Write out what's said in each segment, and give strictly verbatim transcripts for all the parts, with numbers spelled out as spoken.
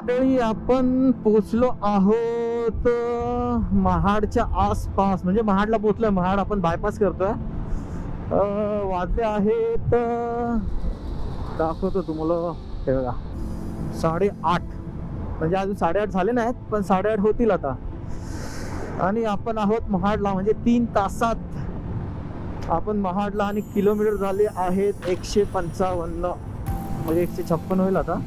मंडळी आपण पोचलो आहोत महाडच्या आसपास, म्हणजे महाडला पोचलोय. महाड आपण बायपास करतोय. अं, वाजले आहेत, दाखवतो तुम्हाला, हे बघा साडेआठ. म्हणजे अजून साडेआठ झाले नाहीत, पण साडेआठ होतील आता. आणि आपण आहोत महाडला. म्हणजे तीन तासात आपण महाडला. आणि किलोमीटर झाले आहेत एकशे पंचावन्न, म्हणजे एकशे छप्पन होईल आता.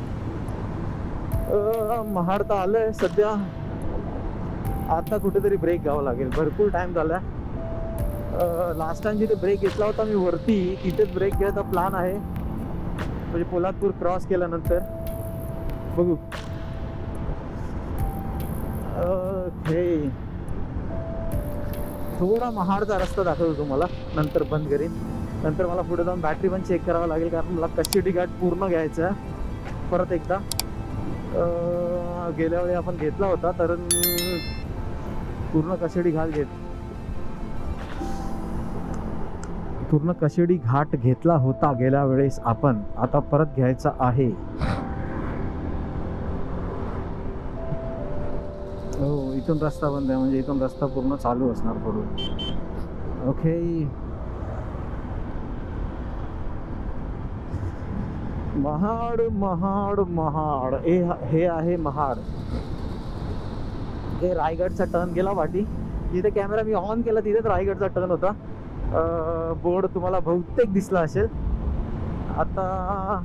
महाड तर आलंय सध्या. आता कुठेतरी ब्रेक घ्यावा लागेल. भरपूर टाइम झाला. लास्ट टाइम जिथे ब्रेक घेतला होता मी वरती, तिथेच ब्रेक घ्यायचा प्लॅन आहे. म्हणजे पोलादपूर क्रॉस केल्यानंतर बघू. ओके, थोडा महाडचा रस्ता दाखवतो तुम्हाला, नंतर बंद करीन. नंतर मला पुढे जाऊन बॅटरी पण चेक करावं लागेल, कारण मला कशिडी घाट पूर्ण घ्यायचं आहे परत एकदा. गेल्या वेळी आपण घेतला होता, तर पूर्ण कशिडी घाट घेत पूर्ण कशिडी घाट घेतला होता गेल्या वेळेस आपण. आता परत घ्यायचा आहे. हो, इथून रस्ता बंद आहे, म्हणजे इथून रस्ता पूर्ण चालू असणार पुढे. ओके, महाड महाड महाड हे हे आहे महाड. हे रायगडचा टर्न गेला वाटी. जिथे कॅमेरा मी ऑन केला तिथेच रायगडचा टर्न होता. बोर्ड तुम्हाला बहुतेक दिसला असेल. आता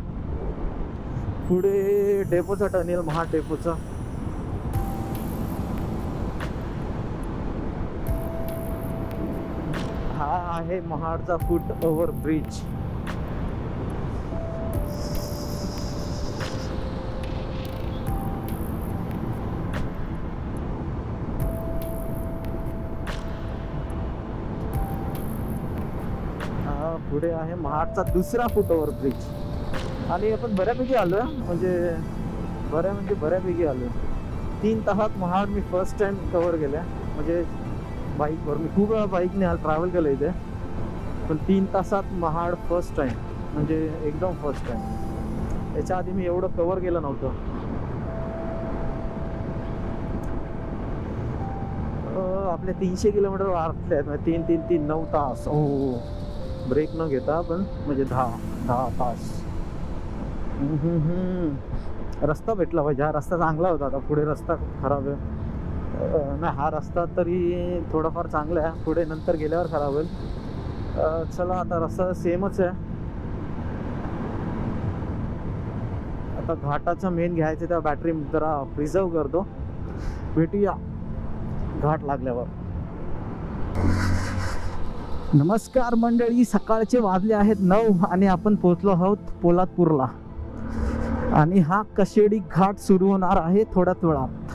पुढे डेपोचा टर्न येईल, महाड डेपोचा. हा आहे महाडचा फुट ओव्हर ब्रिज. पुढे आहे महाडचा दुसरा फुट ओव्हर ब्रिज. आणि आपण बऱ्यापैकी आलो, म्हणजे बऱ्या म्हणजे बऱ्यापैकी आलो. तीन तासात महाड मी फर्स्ट टाइम कव्हर केल्या. म्हणजे बाईकवर मी खूप वेळा बाईकने ट्रॅव्हल केलं इथे, पण तीन तासात महाड फर्स्ट टाइम, म्हणजे एकदम फर्स्ट टाइम. याच्या आधी मी एवढं कव्हर केलं नव्हतं. आपले तीनशे किलोमीटर वाढले आहेत, तीन तीन तीन नऊ तास. ओ, ब्रेक न घेता पण, म्हणजे दहा दहा तास. रस्ता भेटला पाहिजे. हा रस्ता चांगला होता, आता पुढे रस्ता खराब आहे. नाही, हा रस्ता तरी थोडाफार चांगला आहे, पुढे नंतर गेल्यावर खराब होईल. चला, आता रस्ता सेमच आहे. आता घाटाचा मेन घ्यायचं, त्या बॅटरी जरा प्रिझर्व करतो. भेटूया घाट लागल्यावर. नमस्कार मंडळी, सकाळचे वाजले आहेत नऊ आणि आपण पोहोचलो आहोत पोलादपूरला. आणि हा कशेडी घाट सुरू होणार आहे थोड्याच वेळात.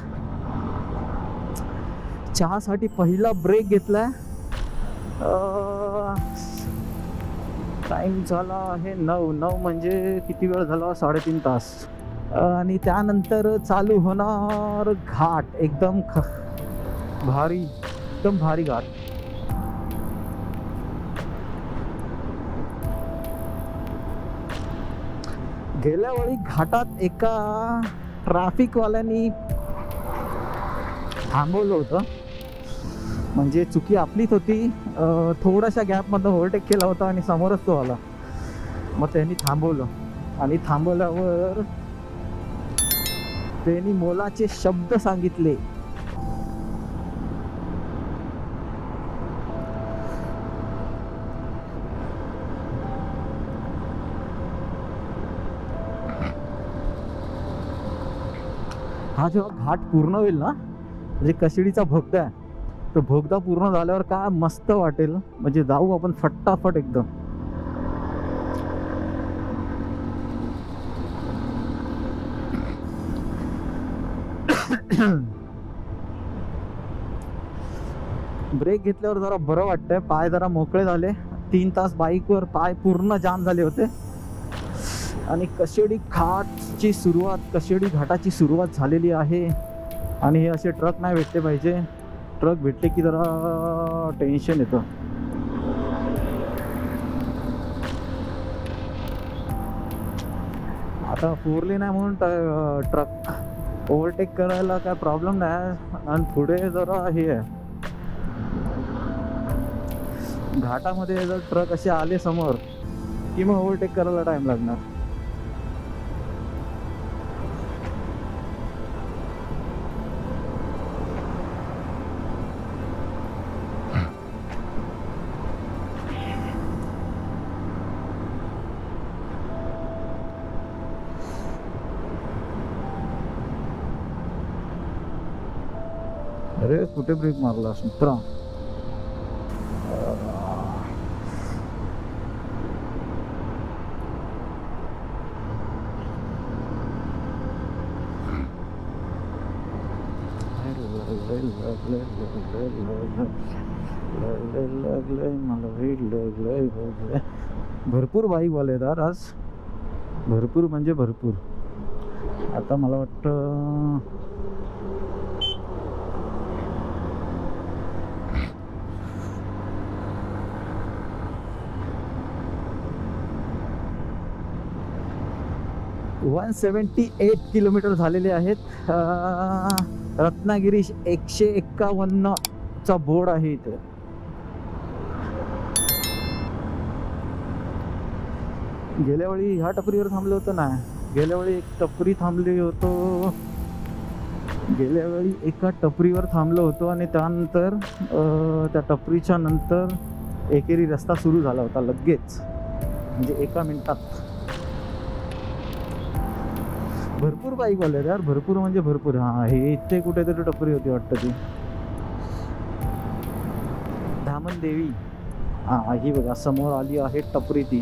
चहासाठी पहिला ब्रेक घेतलाय. टाइम झाला आहे नऊ. नऊ म्हणजे किती वेळ झाला? साडेतीन तास. आणि त्यानंतर चालू होणार घाट. एकदम ख भारी एकदम भारी घाट. गेल्या वेळी घाटात एका ट्रॅफिकवाल्यांनी थांबवलं होतं. म्हणजे चुकी आपलीच होती. थोड्याशा गॅपमध्ये ओव्हरटेक केला होता आणि समोरच तो आला. मग त्यांनी थांबवलं. आणि थांबवल्यावर त्यांनी मोलाचे शब्द सांगितले. हा जेव्हा घाट पूर्ण होईल ना, म्हणजे कशिडीचा भोगदा आहे, तो भोगदा पूर्ण झाल्यावर काय मस्त वाटेल. म्हणजे जाऊ आपण फटाफट एकदम. ब्रेक घेतल्यावर जरा बरं वाटतंय. पाय जरा मोकळे झाले. तीन तास बाईकवर पाय पूर्ण जाम झाले होते. आणि कशेडी घाटची सुरुवात, कशेडी घाटाची सुरुवात झालेली आहे. आणि हे असे ट्रक नाही भेटले पाहिजे. ट्रक भेटले की जरा टेन्शन येतं. आता फोर लेन आहे म्हणून ट्रक ओव्हरटेक करायला काय प्रॉब्लेम नाही, आणि पुढे जरा हे आहे, घाटामध्ये जर ट्रक असे आले समोर की मग ओव्हरटेक करायला टाइम लागणार. अरे कुठे ब्रेक मारला मित्रा. मला वेळ लागलंय. भरपूर बाईक वाले आहेत आज, भरपूर म्हणजे भरपूर. आता मला वाटतं वन सेवन्टी एट किलोमीटर झालेले आहेत. रत्नागिरी एकशे एक्कावन्न चा बोर्ड आहे इथे. गेल्या वेळी ह्या टपरीवर थांबलो होतो ना, गेल्या वेळी एक टपरी थांबली होतो, गेल्या वेळी एका टपरीवर थांबलो होतो आणि त्यानंतर त्या टपरीच्या नंतर एकेरी रस्ता सुरू झाला होता लगेच, म्हणजे एका मिनिटात. भरपूर बाईक वाले यार, भरपूर म्हणजे भरपूर. हा हे इथे कुठेतरी टपरी होती वाटतं ती, धामण देवी. हा ही बघा समोर आली आहे टपरी ती.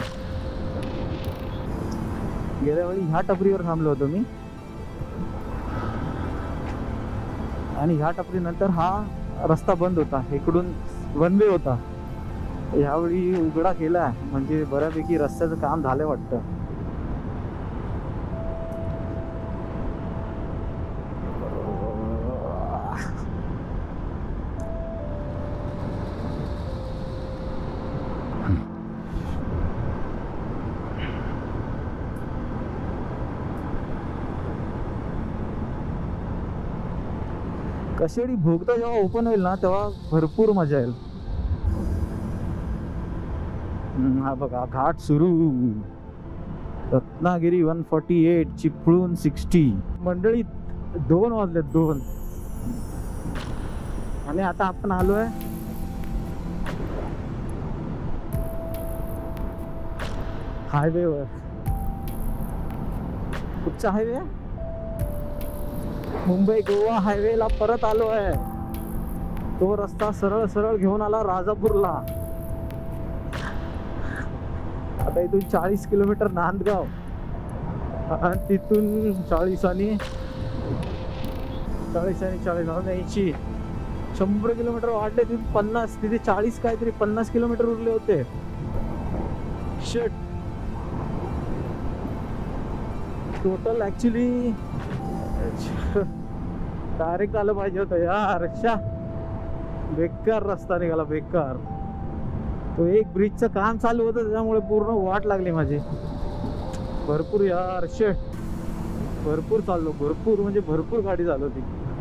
गेल्या वेळी ह्या टपरीवर थांबलो होतो मी, आणि ह्या टपरी नंतर हा रस्ता बंद होता, इकडून वन वे होता. ह्यावेळी उघडा केला, म्हणजे बऱ्यापैकी रस्त्याचं काम झालं वाटतं. कशेडी भोगता जेव्हा ओपन होईल ना तेव्हा भरपूर मजा येईल. हा बघा घाट सुरू. Ratnagiri one forty eight Chiplun sixty. मंडळी दोन वाजले दोन, आणि आता आपण आलोय हायवेवर. कुठचा हायवे? मुंबई गोवा हायवेला परत आलो आहे. तो रस्ता सरळ सरळ घेऊन आला राजापूरला. आता इथून चाळीस किलोमीटर नांदगाव, आणि तिथून चाळीस आणि चाळीस आणि चाळीस ऐंशी शंभर किलोमीटर वाढले. तिथे पन्नास, तिथे चाळीस काहीतरी पन्नास किलोमीटर उरले होते. शेट टोटल ऍक्च्युली डायरेक्ट आलं पाहिजे होतं यार. रक्षा बेकार रस्ता निघाला, बेकार. तो एक ब्रिजचं काम चालू होतं त्याच्यामुळे पूर्ण वाट लागली माझी. भरपूर यार, शेट भरपूर चाललो, भरपूर म्हणजे भरपूर गाडी चालवती.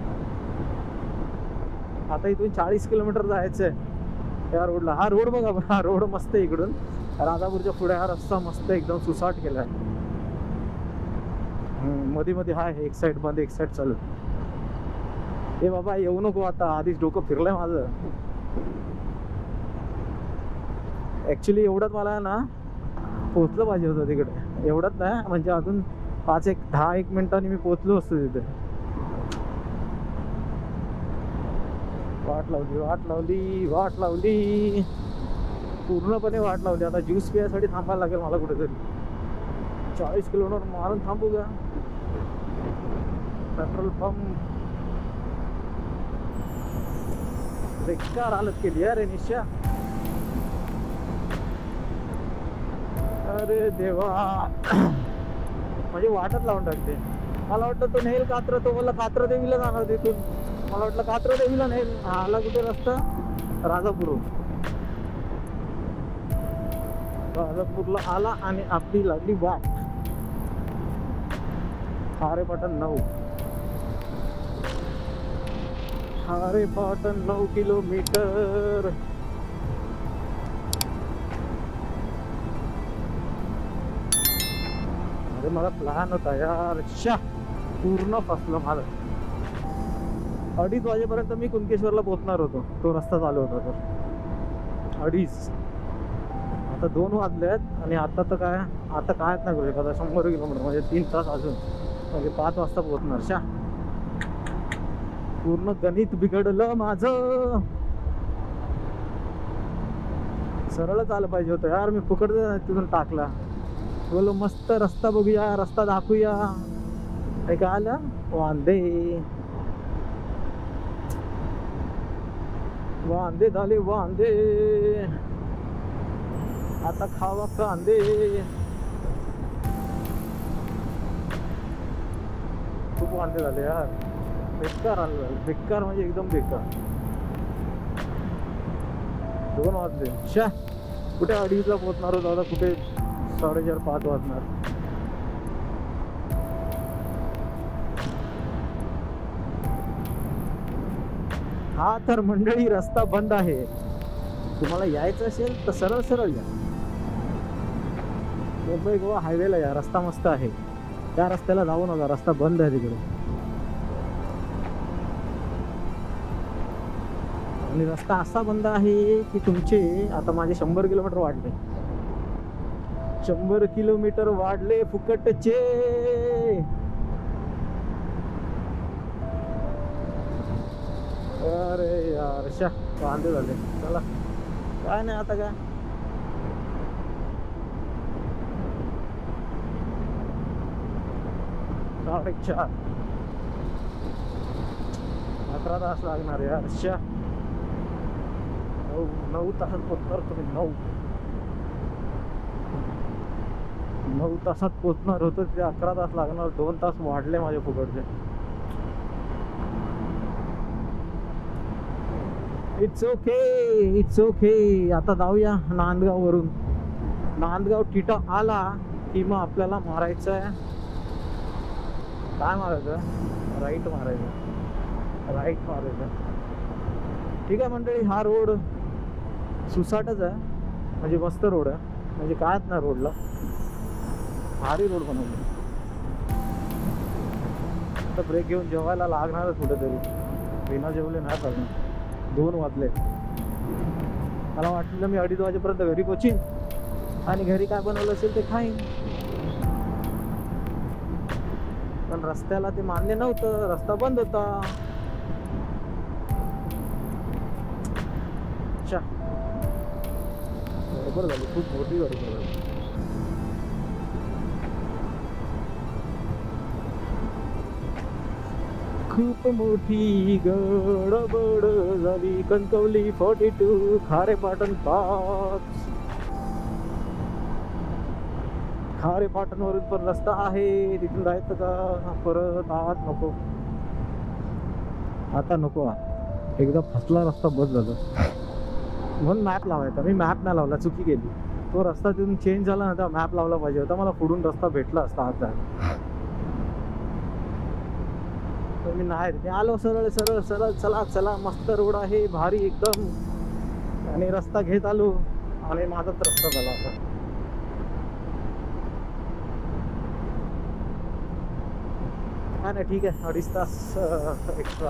आता इथून चाळीस किलोमीटर जायचंय या रोडला. हा रोड बघा, हा रोड मस्त आहे. इकडून राजापूरच्या पुढे हा रस्ता मस्त एकदम सुसाट केलाय. मध्ये मध्ये हा एक साइड मध्ये एक साइड चालू. ए बाबा येऊ नको आता, आधीच डोकं फिरलंय माझं. ऍक्च्युली एवढ्यात मला ना पोहोचलं पाहिजे होतं तिकडे. एवढ्यात नाही म्हणजे अजून पाच एक दहा एक मिनिटांनी मी पोहोचलो असतो तिथे. वाट लावली वाट लावली वाट लावली पूर्णपणे वाट लावली. आता ज्यूस पिण्यासाठी थांबायला लागेल मला कुठेतरी. चाळीस किलोमीटर मारून थांबू का? पेट्रोल पंप बेकार हालत केली अरे निशा. अरे देवा, म्हणजे वाटच लावून टाकते. मला वाटतं तो नेल कात्र, तो मला कात्र देवीला जाणार तिथून. मला वाटलं कात्र देवीला नेल. आला कुठे रस्ता? राजापूर. राजापूरला आला आणि आपली लागली वाट. खारे पटन नऊ. खारेपाटण नऊ किलोमीटर. अरे मला प्लॅन होता यार, शा पूर्ण फसलं मला. अडीच वाजेपर्यंत मी कुणकेश्वरला पोहोचणार होतो, तो रस्ता चालू होता तर अडीच. आता दोन वाजले आहेत आणि आता तर काय आता काय नाही करू शकत. शंभर किलोमीटर म्हणजे तीन तास अजून, म्हणजे पाच वाजता पोहोचणार. शा पूर्ण गणित बिघडलं माझं. सरळच आलं पाहिजे होतं यार, मी फुकट तिथून टाकला. बोलो मस्त रस्ता बघूया, रस्ता दाखवूया. काय काय आलं वांदे वांदे झाले वांदे. आता खावा कांदे. खूप वांदे झाले यार, बेकार आलं, बेकार म्हणजे एकदम बेकार. दोन वाजले. शा कुठे अडीचला पोहोचणार होता, आता कुठे साडेचार पाच वाजणार. हा तर मंडळी रस्ता बंद आहे. तुम्हाला यायचं असेल तर सरळ सरळ या, मुंबई गोवा हायवेला या, रस्ता मस्त आहे. त्या रस्त्याला जाऊ नका, रस्ता बंद आहे तिकडे. आणि रस्ता असा बंद आहे की तुमचे आता माझे शंभर किलोमीटर वाढले, शंभर किलोमीटर वाढले फुकटचे. अरे यार शा वांदे झाले. चला काय नाही आता काय. साडेचार अकरा तास लागणार यार. शा नऊ नऊ तासात पोचणार तुम्ही. नऊ नऊ तासात पोचणार होतं ते अकरा तास लागणार. दोन तास वाढले माझे फुकटचे. It's okay it's okay. आता जाऊया नांदगाव वरून. नांदगाव टिटा आला की मग आपल्याला मारायचं आहे, काय मारायचं, राईट मारायचं, राईट मारायचं. ठीक आहे मंडळी, हा रोड सुसाटच आहे, म्हणजे मस्त रोड आहे, म्हणजे कायच नाही रोडला, भारी रोड बनवला. आता ब्रेक घेऊन जेवायला लागणारच कुठेतरी, बिना जेवले नाही करणार. दोन वाजले. मला वाटलं मी अडीच वाजेपर्यंत घरी पोचीन आणि घरी काय बनवलं असेल ते खाईन, पण रस्त्याला ते मान्य नव्हतं, रस्ता बंद होता. अच्छा गडबड झाली, खूप मोठी गडबड झाली. खूप मोठी गडबड झाली. कणकवली फोर्टी टू, खारेपाटण पाच. खारेपाटण वरून पण रस्ता आहे, तिथून जायचं का परत आत? नको आता नको. एकदा फसला रस्ता बस झालं, म्हणून मॅप लावायचा. मी मॅप नाही लावला, चुकी केली. तो रस्ता तिथून चेंज झाला ना, तर मॅप लावला पाहिजे होता. मला पुढून रस्ता भेटला असता आज जायला. मी नाही, मी आलो सरळ सरळ सरळ. चला चला, मस्त रोड आहे, भारी एकदम. आणि रस्ता घेत आलो आणि माझाच रस्ता झाला आता. हा नाही ठीक आहे, अडीच तास एक्स्ट्रा.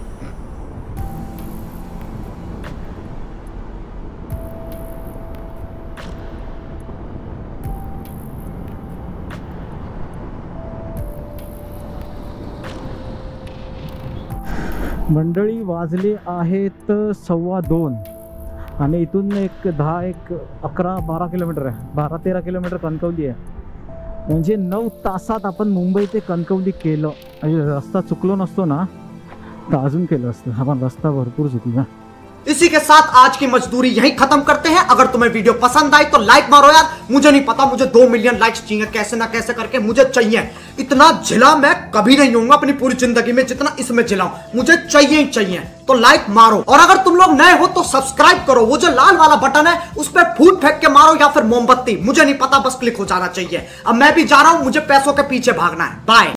मंडळी वाजले आहेत सव्वा दोन आणि इथून एक दहा एक अकरा बारा किलोमीटर आहे, बारा तेरा किलोमीटर कणकवली आहे. म्हणजे नऊ तासात आपण मुंबई ते कणकवली केलं. म्हणजे रस्ता चुकलो नसतो ना तर अजून केलं असतं. आपण रस्ता भरपूर चुकला. इसी के साथ आज की मजदूरी यहीं खत्म करते हैं। अगर तुम्हें वीडियो पसंद आई तो लाइक मारो यार। मुझे नहीं पता, मुझे दो मिलियन लाइक्स चाहिए, कैसे ना कैसे करके मुझे चाहिए। इतना झिला मैं कभी नहीं होऊंगा अपनी पूरी जिंदगी में जितना इसमें झिलाऊं, मुझे चाहिए ही चाहिए। तो लाइक मारो, और अगर तुम लोग नए हो तो सब्सक्राइब करो। वो जो लाल वाला बटन है उस पर फूट फेंक के मारो या फिर मोमबत्ती, मुझे नहीं पता, बस क्लिक हो जाना चाहिए। अब मैं भी जा रहा हूं, मुझे पैसों के पीछे भागना है। बाय।